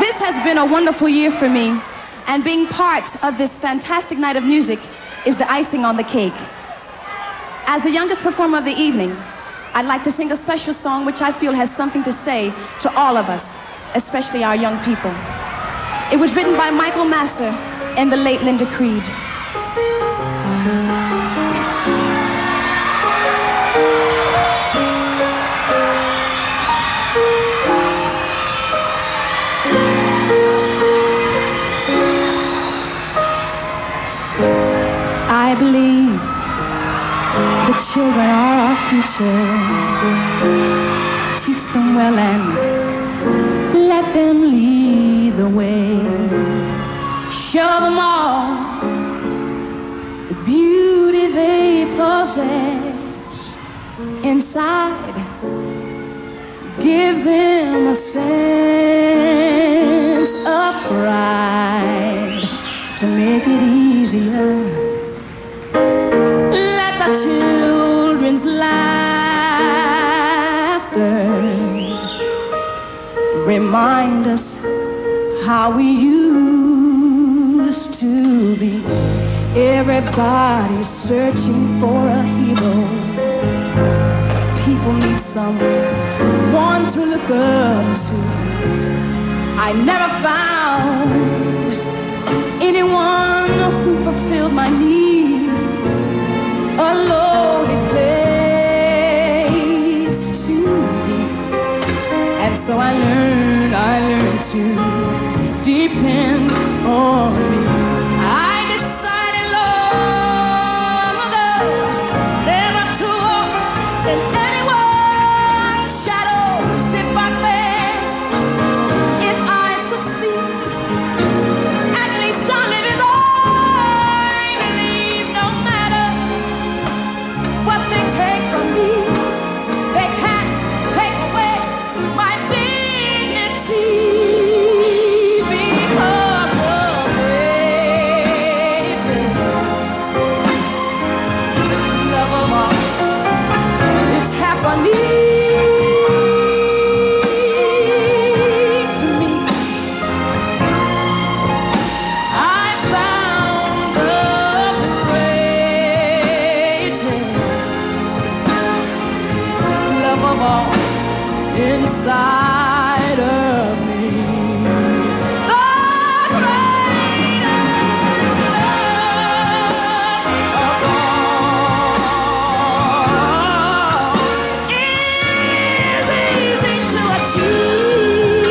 This has been a wonderful year for me, and being part of this fantastic night of music is the icing on the cake. As the youngest performer of the evening, I'd like to sing a special song which I feel has something to say to all of us, especially our young people. It was written by Michael Masser and the late Linda Creed. I believe the children are our future. Teach them well and let them lead the way. Show them all the beauty they possess inside. Give them a sense of pride to make it easier. Let the children's laughter remind us how we used to be. Everybody's searching for a hero. People need someone to look up to. I never found anyone who fulfilled my needs. A lonely place to be. And so I learned to depend on me. I decided long ago never to walk in anyone's shadows. If I fail, if I succeed, at least I'll live as I believe. No matter what they take from me, they can't take away my dignity. Because the greatest love of all, it's happening to me. I found the greatest love of all inside of me. The greatest love of all is easy to achieve.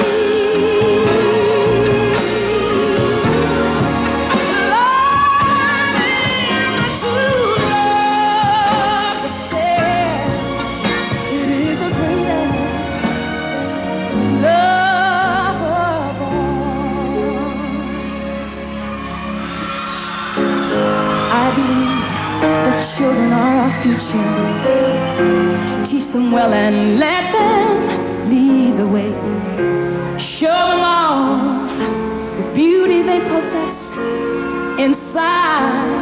Learning to love the same, it is the greatest love of all. I believe the children are our future. Teach them well and let them lead the way. Show them all the beauty they possess inside.